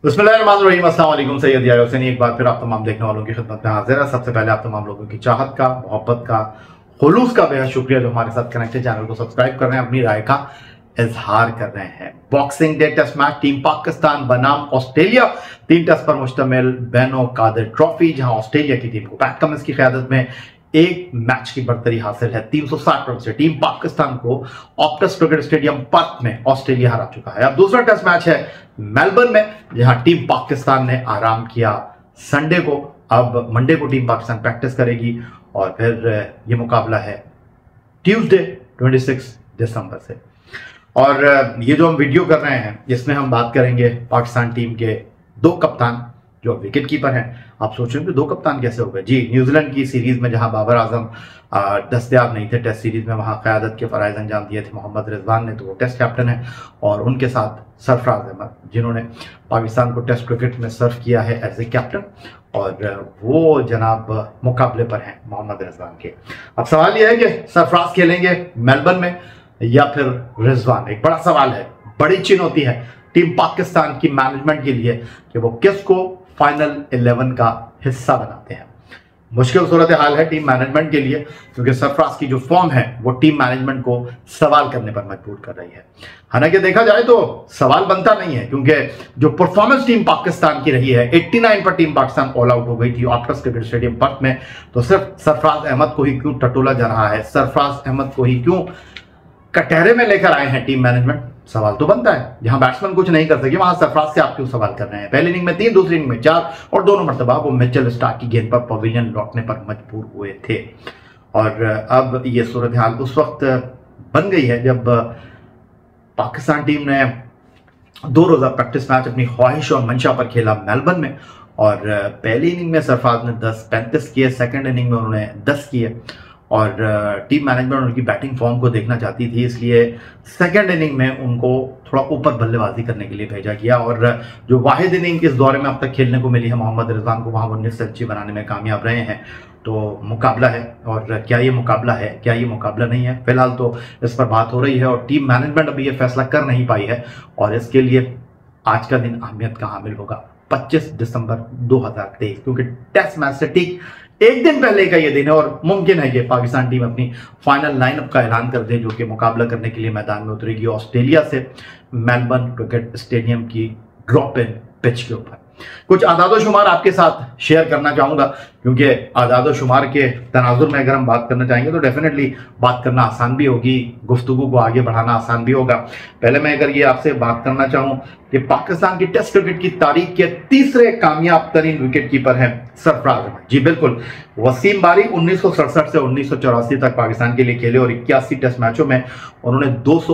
बिस्मिल्लाहिर्रहमानिर्रहीम, अस्सलाम वालेकुम। सैयद यार हुसैन एक बार फिर आप तमाम देखने वालों की खिदमत में हाजिर है। सबसे पहले आप तमाम लोगों की चाहत का, मोहब्बत का, खुलूस का बेहद शुक्रिया जो हमारे साथ कनेक्टेड, चैनल को सब्सक्राइब कर रहे हैं, अपनी राय का इजहार कर रहे हैं। Boxing day test match team Pakistan बनाम ऑस्ट्रेलिया, 3 टेस्ट पर मुश्तमिल बेनो कादिर ट्रॉफी, जहां ऑस्ट्रेलिया की टीम को पैट कमिंस की क़यादत में एक मैच की बढ़तरी हासिल है। 360 रन से टीम पाकिस्तान को ऑप्टस क्रिकेट स्टेडियम पर्थ में ऑस्ट्रेलिया हरा चुका है। अब दूसरा टेस्ट मैच है मेलबर्न में, जहां टीम पाकिस्तान ने आराम किया संडे को। अब मंडे को टीम पाकिस्तान प्रैक्टिस करेगी और फिर ये मुकाबला है ट्यूसडे 26 दिसंबर से। और ये जो हम वीडियो कर रहे हैं इसमें हम बात करेंगे पाकिस्तान टीम के 2 कप्तान जो विकेट कीपर हैं। आप सोच रहे हैं कि 2 कप्तान कैसे हो गए? जी, न्यूजीलैंड की सीरीज में जहां बाबर आजम दस्तयाब नहीं थे टेस्ट सीरीज में, वहां क़यादत के फ़राइज़ अंजाम दिए थे मोहम्मद रिजवान ने, तो वो टेस्ट कैप्टन है। और उनके साथ सरफराज अहमद, जिन्होंने पाकिस्तान को टेस्ट क्रिकेट में सर्व किया है एज ए कैप्टन, और वो जनाब मुकाबले पर हैं मोहम्मद रिजवान के। अब सवाल यह है कि सरफराज खेलेंगे मेलबर्न में या फिर रिजवान? एक बड़ा सवाल है, बड़ी चुनौती है टीम पाकिस्तान की मैनेजमेंट के लिए कि वो किसको फाइनल 11 का हिस्सा बनाते हैं। मुश्किल सूरत हाल है टीम मैनेजमेंट के लिए, क्योंकि सरफराज की जो फॉर्म है वो टीम मैनेजमेंट को सवाल करने पर मजबूर कर रही है। हालांकि देखा जाए तो सवाल बनता नहीं है, क्योंकि जो परफॉर्मेंस टीम पाकिस्तान की रही है, 89 पर टीम पाकिस्तान ऑल आउट हो गई थी ऑप्टस क्रिकेट स्टेडियम पर्थ में, तो सिर्फ सरफराज अहमद को ही क्यों टटोला जा रहा है, सरफराज अहमद को ही क्यों कटहरे में लेकर आए हैं टीम मैनेजमेंट? सवाल तो बनता है। जहां बैट्समैन कुछ नहीं कर सके वहां सरफराज से आप क्यों सवाल कर रहे हैं? पहली इनिंग में 3, दूसरी इनिंग में 4 और दोनों मरतबा वो मिचेल स्टार्क की गेंद पर पवेलियन लौटने पर मजबूर हुए थे। और अब ये सूरत हाल उस वक्त बन गई है जब पाकिस्तान टीम ने 2 रोज़ा प्रैक्टिस मैच अपनी ख्वाहिश और मंशा पर खेला मेलबर्न में। और पहली इनिंग में सरफराज ने 35 किए, सेकेंड इनिंग में उन्होंने 10 किए। और टीम मैनेजमेंट उनकी बैटिंग फॉर्म को देखना चाहती थी, इसलिए सेकंड इनिंग में उनको थोड़ा ऊपर बल्लेबाजी करने के लिए भेजा गया। और जो वाहिद इनिंग इस दौरे में अब तक खेलने को मिली है मोहम्मद रिजवान को, वहाँ वो 19 सेंचुरी बनाने में कामयाब रहे हैं। तो मुकाबला है, और क्या ये मुकाबला है, क्या ये मुकाबला नहीं है, फिलहाल तो इस पर बात हो रही है और टीम मैनेजमेंट अभी ये फैसला कर नहीं पाई है। और इसके लिए आज का दिन अहमियत का हामिल होगा, 25 दिसंबर 2023, क्योंकि टेस्ट मैच से ठीक एक दिन पहले का ये दिन है। और मुमकिन है कि पाकिस्तान टीम अपनी फाइनल लाइनअप का ऐलान कर दे, जो कि मुकाबला करने के लिए मैदान में उतरेगी ऑस्ट्रेलिया से मेलबर्न क्रिकेट स्टेडियम की ड्रॉप इन पिच के ऊपर। कुछ आदादो शुमार आपके साथ शेयर करना चाहूंगा, क्योंकि आदादो शुमार के तनाजुर में अगर हम बात करना चाहेंगे तो डेफिनेटली बात करना आसान भी होगी, गुफ्तगू को आगे बढ़ाना आसान भी होगा। पहले मैं अगर ये आपसे बात करना चाहूं कि पाकिस्तान की टेस्ट क्रिकेट की तारीख के तीसरे कामयाब तरीन विकेट कीपर हैं सरफराज अहमद। जी बिल्कुल, वसीम बारी 1967 से 1984 तक पाकिस्तान के लिए खेले और 81 टेस्ट मैचों में उन्होंने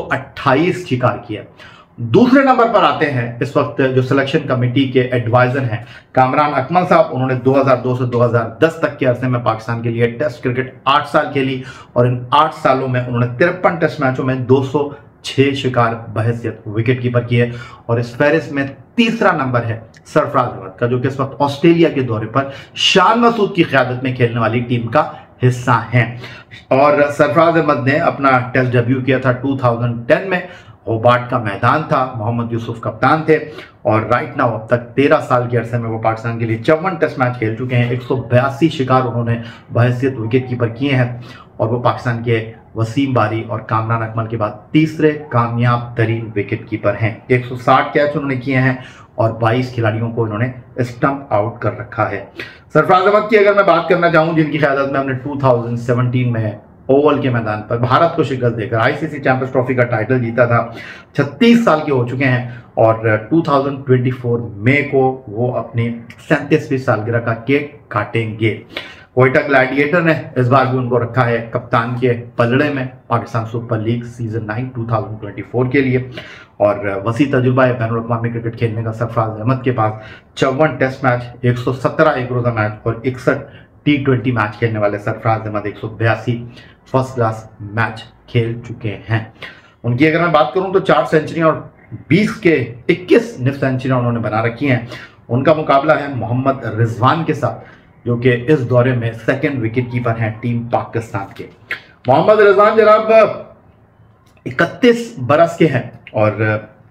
228 शिकार किया। दूसरे नंबर पर आते हैं इस वक्त जो सिलेक्शन कमेटी के एडवाइजर हैं कामरान अकमल साहब। उन्होंने 2002 से 2010 तक के अरसे में पाकिस्तान के लिए टेस्ट क्रिकेट 8 साल खेली और इन 8 सालों में उन्होंने 53 टेस्ट मैचों में 206 शिकार बहैसियत विकेट कीपर किए। और इस फहरिस्त में तीसरा नंबर है सरफराज अहमद का, जो कि इस वक्त ऑस्ट्रेलिया के दौरे पर शान मसूद की क़यादत में खेलने वाली टीम का हिस्सा हैं। और सरफराज अहमद ने अपना टेस्ट डेब्यू किया था 2010 में, होबार्ट का मैदान था, मोहम्मद यूसुफ कप्तान थे। और राइट नाउ अब तक 13 साल के अरसे में वो पाकिस्तान के लिए 54 टेस्ट मैच खेल चुके हैं, 182 शिकार उन्होंने बहैसियत विकेट कीपर किए हैं। और वो पाकिस्तान के वसीम बारी और कामरान अकमल के बाद तीसरे कामयाब तरीन विकेट कीपर हैं। 160 कैच उन्होंने किए हैं और 22 खिलाड़ियों को इन्होंने स्टंप आउट कर रखा है। सरफराज अहमद की अगर मैं बात करना चाहूँ, जिनकी क़यादत में हमने 2017 में ओवल के मैदान पर भारत को शिकस्त देकर आईसीसी चैंपियंस ट्रॉफी का टाइटल जीता था, 36 साल के हो चुके हैं। और 2024 मई को वो अपनी 37वीं सालगिरह का केक काटेंगे। कोयटा ग्लैडिएटर ने इस बार भी उनको रखा है कप्तान के पलड़े में पाकिस्तान सुपर लीग सीजन 9 2024 के लिए। और वसी तजुर्बा है बैनुल अक़वामी क्रिकेट खेलने का सरफराज अहमद के पास। 54 टेस्ट मैच, 117 एक रोज़ा मैच और 61 T20 मैच खेलने वाले Sarfaraz Ahmed 182 first class match खेल चुके हैं। उनकी अगर मैं बात करूं तो 4 सेंचुरी और 20 के 21 निफ सेंचुरी उन्होंने बना रखी हैं। उनका मुकाबला है मोहम्मद रिजवान के साथ, जो कि इस दौरे में सेकंड विकेट कीपर हैं टीम पाकिस्तान के। मोहम्मद रिजवान जनाब 31 बरस के हैं और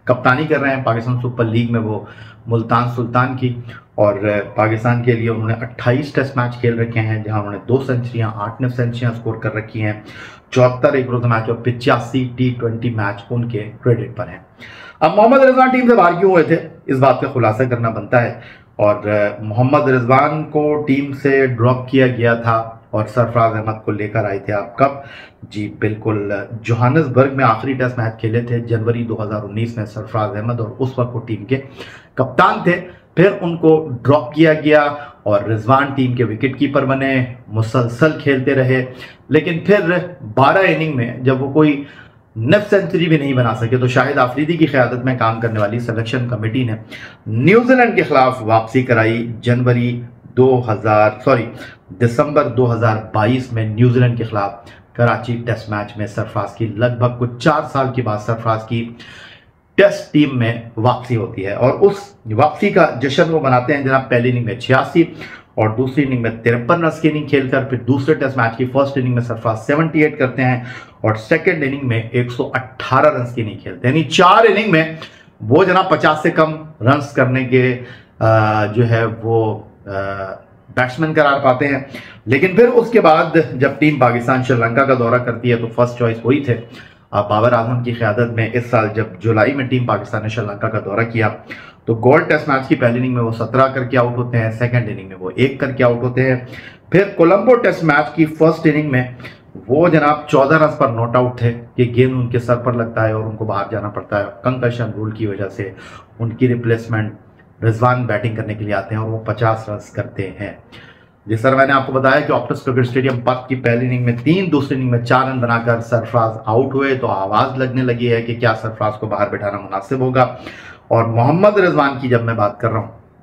कप्तानी कर रहे हैं पाकिस्तान सुपर लीग में वो मुल्तान सुल्तान की, और पाकिस्तान के लिए उन्होंने 28 टेस्ट मैच खेल रखे हैं जहां उन्होंने 2 सेंचुरियां 8 सेंचुरियां स्कोर कर रखी हैं, 74 एक रोज़ा मैच और 85 T20 मैच उनके क्रेडिट पर हैं। अब मोहम्मद रिजवान टीम से बाहर क्यों हुए थे, इस बात का खुलासा करना बनता है। और मोहम्मद रिजवान को टीम से ड्रॉप किया गया था और सरफराज अहमद को लेकर आए थे आप कब? जी बिल्कुल, जोहान्सबर्ग में आखिरी टेस्ट मैच खेले थे जनवरी 2019 में सरफराज अहमद, और उस वक्त वो टीम के कप्तान थे। फिर उनको ड्रॉप किया गया और रिजवान टीम के विकेट कीपर बने, मुसलसल खेलते रहे, लेकिन फिर 12 इनिंग में जब वो कोई नफ सेंचुरी भी नहीं बना सके तो शाहिद आफरीदी की क़यादत में काम करने वाली सिलेक्शन कमेटी ने न्यूजीलैंड के खिलाफ वापसी कराई दिसंबर 2022 में न्यूजीलैंड के खिलाफ कराची टेस्ट मैच में सरफराज की लगभग कुछ 4 साल के बाद सरफराज की टेस्ट टीम में वापसी होती है, और उस वापसी का जश्न वो मनाते हैं जनाब। पहली इनिंग में 86 और दूसरी इनिंग में 53 रन की इनिंग खेलकर फिर दूसरे टेस्ट मैच की फर्स्ट इनिंग में सरफराज 78 करते हैं और सेकंड इनिंग में 118 रन की इनिंग खेलते हैं। यानी 4 इनिंग में वो जनाब 50 से कम रन करने के जो है वो बैट्समैन करार पाते हैं। लेकिन फिर उसके बाद जब टीम पाकिस्तान श्रीलंका का दौरा करती है तो फर्स्ट चॉइस वही थे बाबर आजम की क़यादत में। इस साल जब जुलाई में टीम पाकिस्तान ने श्रीलंका का दौरा किया तो गोल्ड टेस्ट मैच की पहली इनिंग में वो 17 करके आउट होते हैं, सेकंड इनिंग में वो 1 करके आउट होते हैं। फिर कोलंबो टेस्ट मैच की फर्स्ट इनिंग में वो जनाब 14 रन पर नॉट आउट थे कि गेंद उनके सर पर लगता है और उनको बाहर जाना पड़ता है। कंकशन रूल की वजह से उनकी रिप्लेसमेंट रिजवान बैटिंग करने के लिए आते हैं और वो 50 रन करते हैं। जिस तरह मैंने आपको बताया कि ऑप्टस क्रिकेट स्टेडियम पर्थ की पहली इनिंग में 3, दूसरी इनिंग में 4 रन बनाकर सरफराज आउट हुए तो आवाज लगने लगी है कि क्या सरफराज को बाहर बैठाना मुनासिब होगा। और मोहम्मद रिजवान की जब मैं बात कर रहा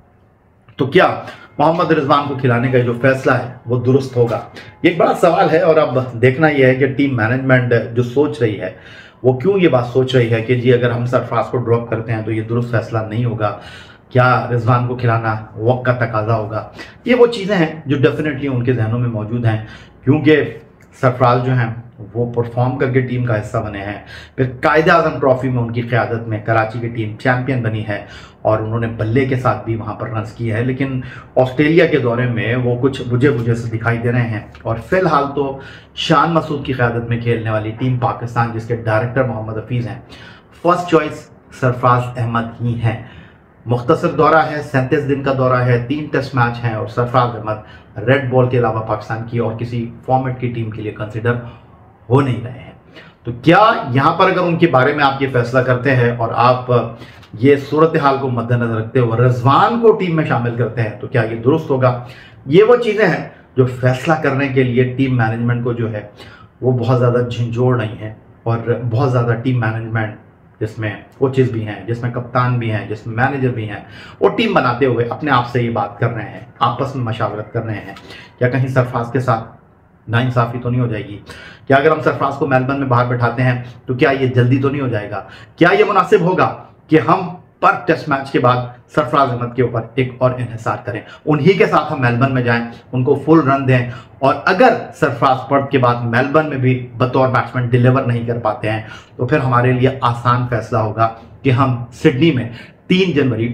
हूं तो क्या मोहम्मद रिजवान को खिलाने का जो फैसला है वो दुरुस्त होगा, ये एक बड़ा सवाल है। और अब देखना यह है कि टीम मैनेजमेंट जो सोच रही है वो क्यों ये बात सोच रही है कि जी अगर हम सरफराज को ड्रॉप करते हैं तो ये दुरुस्त फैसला नहीं होगा, क्या रिजवान को खिलाना वक्त का तकाजा होगा। ये वो चीज़ें हैं जो डेफिनेटली उनके जहनों में मौजूद हैं, क्योंकि सरफराज जो हैं वो परफॉर्म करके टीम का हिस्सा बने हैं। फिर कायद-ए-आज़म ट्रॉफी में उनकी क़यादत में कराची की टीम चैंपियन बनी है और उन्होंने बल्ले के साथ भी वहाँ पर रन्स किए हैं। लेकिन ऑस्ट्रेलिया के दौरे में वो कुछ बुझे से दिखाई दे रहे हैं और फिलहाल तो शान मसूद की क़यादत में खेलने वाली टीम पाकिस्तान जिसके डायरेक्टर मोहम्मद हफीज़ हैं, फर्स्ट चॉइस सरफराज अहमद ही हैं। मुख्तसर दौरा है, 37 दिन का दौरा है, 3 टेस्ट मैच हैं और सरफराज अहमद रेड बॉल के अलावा पाकिस्तान की और किसी फॉर्मेट की टीम के लिए कंसिडर हो नहीं रहे हैं। तो क्या यहाँ पर अगर उनके बारे में आप ये फैसला करते हैं और आप ये सूरत हाल को मद्देनजर रखते हुए रिजवान को टीम में शामिल करते हैं तो क्या ये दुरुस्त होगा? ये वो चीज़ें हैं जो फैसला करने के लिए टीम मैनेजमेंट को जो है वो बहुत ज़्यादा झंझोड़ नहीं है, और बहुत ज़्यादा टीम मैनेजमेंट जिसमें कोचेस भी हैं, जिसमें कप्तान भी हैं, जिसमें मैनेजर भी हैं, वो टीम बनाते हुए अपने आप से ये बात कर रहे हैं, आपस में मशावरत कर रहे हैं, क्या कहीं सरफराज के साथ नाइंसाफ़ी तो नहीं हो जाएगी? क्या अगर हम सरफराज को मेलबर्न में बाहर बैठाते हैं तो क्या ये जल्दी तो नहीं हो जाएगा? क्या ये मुनासिब होगा कि हम पर टेस्ट मैच के बाद सरफराज अहमद के ऊपर एक और इन्हिसार करें, उन्हीं के साथ हम मेलबर्न में जाएं, उनको फुल रन दें, और अगर सरफराज पर्थ के बाद मेलबर्न में भी बतौर बैट्समैन डिलीवर नहीं कर पाते हैं तो फिर हमारे लिए आसान फैसला होगा कि हम सिडनी में 3 जनवरी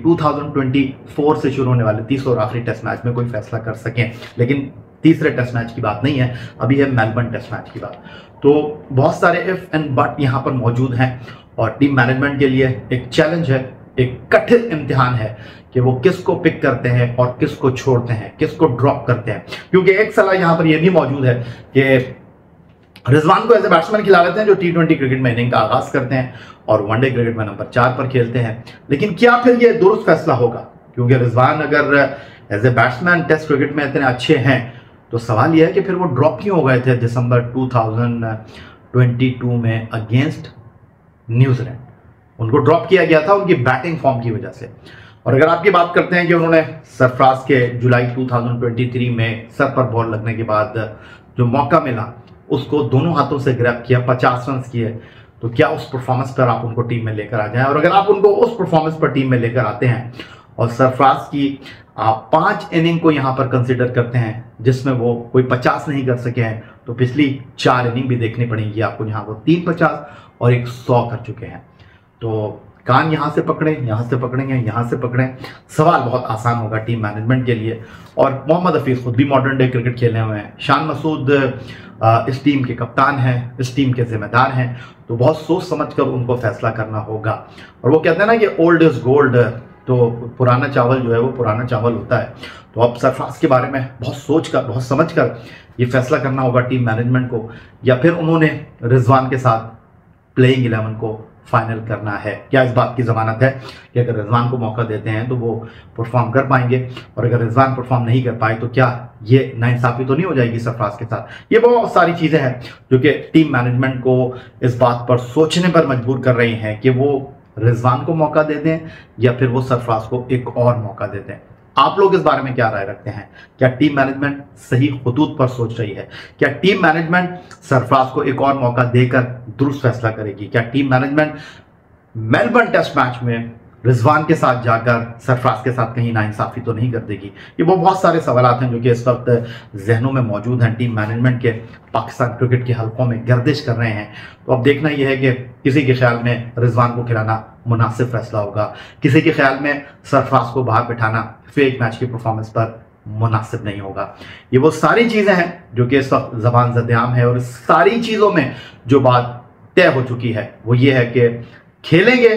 2024 से शुरू होने वाले तीसरे और आखिरी टेस्ट मैच में कोई फैसला कर सकें। लेकिन तीसरे टेस्ट मैच की बात नहीं है, अभी है मेलबर्न टेस्ट मैच की बात। तो बहुत सारे इफ एंड बट यहाँ पर मौजूद हैं और टीम मैनेजमेंट के लिए एक चैलेंज है, एक कठिन इम्तिहान है कि वो किसको पिक करते हैं और किसको छोड़ते हैं, किसको ड्रॉप करते हैं। क्योंकि एक सलाह यहाँ पर यह भी मौजूद है कि रिजवान को ऐसे बैट्समैन खिला लेते हैं जो T20 क्रिकेट में इनिंग का आगाज करते हैं और वनडे क्रिकेट में नंबर 4 पर खेलते हैं। लेकिन क्या फिर ये दुरुस्त फैसला होगा? क्योंकि रिजवान अगर as a batsman test cricket में इतने अच्छे हैं तो सवाल यह है कि फिर वो ड्रॉप क्यों हो गए थे दिसंबर 2022 में अगेंस्ट न्यूजीलैंड? उनको ड्रॉप किया गया था उनकी बैटिंग फॉर्म की वजह से। और अगर आपकी बात करते हैं कि उन्होंने सरफराज के जुलाई 2023 में सर पर बॉल लगने के बाद जो मौका मिला उसको दोनों हाथों से ग्रैब किया, 50 रन किए, तो क्या उस परफॉर्मेंस पर आप उनको टीम में लेकर आ जाएं? और अगर आप उनको उस परफॉर्मेंस पर टीम में लेकर आते हैं और सरफराज की आप 5 इनिंग को यहाँ पर कंसिडर करते हैं जिसमें वो कोई 50 नहीं कर सके हैं, तो पिछली 4 इनिंग भी देखनी पड़ेगी आपको, जहाँ वो 3 50 और 1 100 कर चुके हैं। तो कान यहाँ से पकड़ें, यहाँ से पकड़ेंगे, यहाँ से पकड़ें, सवाल बहुत आसान होगा टीम मैनेजमेंट के लिए। और मोहम्मद हफीज़ खुद भी मॉडर्न डे क्रिकेट खेले हुए हैं, शान मसूद इस टीम के कप्तान हैं, इस टीम के जिम्मेदार हैं, तो बहुत सोच समझ कर उनको फैसला करना होगा। और वो कहते हैं ना कि ओल्ड इज गोल्ड, तो पुराना चावल जो है वो पुराना चावल होता है। तो अब सरफराज के बारे में बहुत सोच कर, बहुत समझ कर ये फैसला करना होगा टीम मैनेजमेंट को, या फिर उन्होंने रिजवान के साथ प्लेइंग 11 को फाइनल करना है। क्या इस बात की ज़मानत है कि अगर रिजवान को मौका देते हैं तो वो परफॉर्म कर पाएंगे, और अगर रिजवान परफॉर्म नहीं कर पाए तो क्या ये नाइंसाफ़ी तो नहीं हो जाएगी सरफराज के साथ? ये बहुत सारी चीज़ें हैं जो कि टीम मैनेजमेंट को इस बात पर सोचने पर मजबूर कर रही हैं कि वो रिजवान को मौका दे दें या फिर वो सरफराज को एक और मौका दे दें। आप लोग इस बारे में क्या राय रखते हैं? क्या टीम मैनेजमेंट सही खुतूत पर सोच रही है? क्या टीम मैनेजमेंट सरफराज को एक और मौका देकर दुरुस्त फैसला करेगी? क्या team management Melbourne test match में रिजवान के साथ जाकर सरफराज के साथ कहीं नाइंसाफ़ी तो नहीं कर देगी? ये वो बहुत सारे सवाल हैं जो कि इस वक्त जहनों में मौजूद हैं, टीम मैनेजमेंट के पाकिस्तान क्रिकेट के हलकों में गर्दिश कर रहे हैं। तो अब देखना यह है कि किसी के ख्याल में रिजवान को खिलाना मुनासिब फैसला होगा, किसी के ख्याल में सरफराज को बाहर बिठाना फेक मैच की परफॉर्मेंस पर मुनासिब नहीं होगा। ये वो सारी चीज़ें हैं जो कि इस वक्त ज़बान ज़द-ए-आम है, और सारी चीज़ों में जो बात तय हो चुकी है वो ये है कि खेलेंगे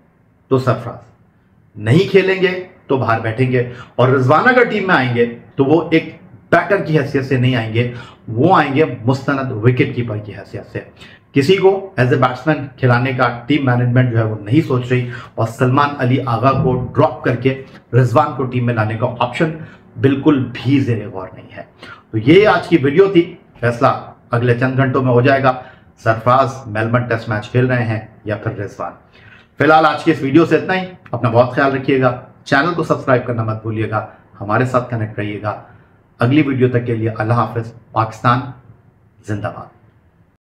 तो सरफराज, नहीं खेलेंगे तो बाहर बैठेंगे। और रिजवान अगर टीम में आएंगे तो वो एक बैटर की हैसियत से नहीं आएंगे, वो आएंगे मुस्तनद विकेट कीपर की हैसियत से। किसी को एज ए बैट्समैन खिलाने का टीम मैनेजमेंट जो है वो नहीं सोच रही, और सलमान अली आगा को ड्रॉप करके रिजवान को टीम में लाने का ऑप्शन बिल्कुल भी ज़ेरे गौर नहीं है। तो ये आज की वीडियो थी, फैसला अगले चंद घंटों में हो जाएगा, सरफराज मेलबर्न टेस्ट मैच खेल रहे हैं या फिर रिजवान। फिलहाल आज की इस वीडियो से इतना ही। अपना बहुत ख्याल रखिएगा, चैनल को सब्सक्राइब करना मत भूलिएगा, हमारे साथ कनेक्ट रहिएगा। अगली वीडियो तक के लिए अल्लाह हाफिज़। पाकिस्तान जिंदाबाद।